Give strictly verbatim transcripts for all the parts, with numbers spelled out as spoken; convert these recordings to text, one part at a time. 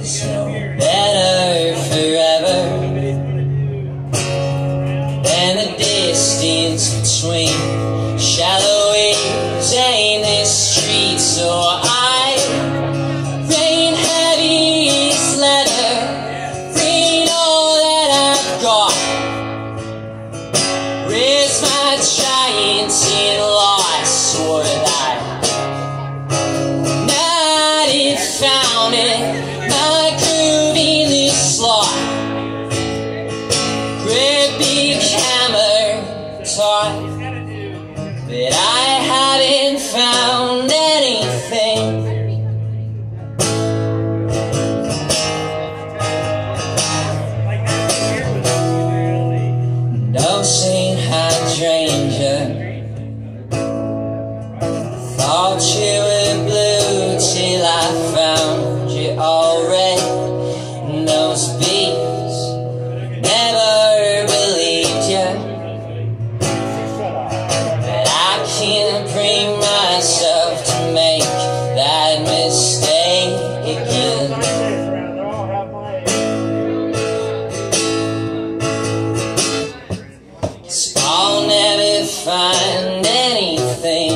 so better forever than the distance between shallow waves and this street. So I rain heavy this letter, rain all that I've got. Raise my giant in loss, swore that night it found it, my groove in this slot. Great big hammer taught that I hadn't found anything. No Saint Hydrangea, thought you were blue till I found you all red. And those bees never believed you, but I can't bring myself to make that mistake again. So I'll never find anything.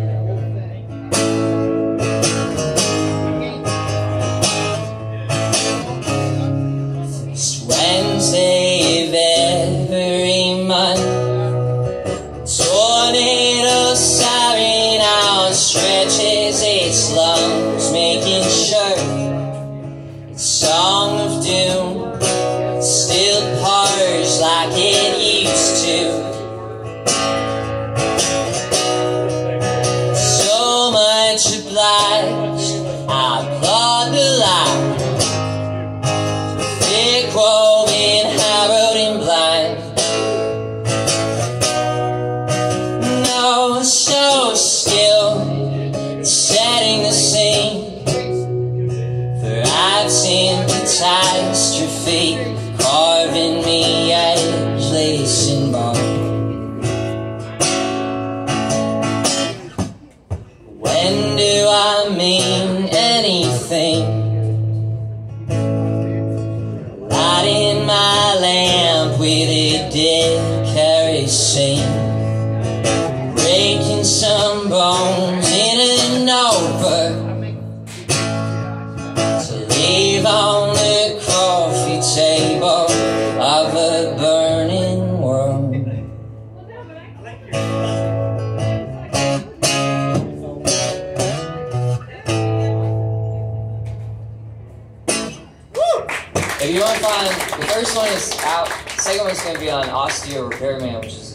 It's Wednesday of every month, tornado siren outstretches its lungs, making sure its song of doom still pours like it used to. So much obliged, I applaud the light, thick woven, harrowed and blind. No, so still, setting the scene for I've seen catastrophe, carving me edge, lace and bone. When do I mean anything? Lighting my lamp with a dead kerosene, breaking some bones in a notebook to leave on the coffee table of a burning world. If you want to find, the first one is out, the second one's going to be on Osteo Repairman, which is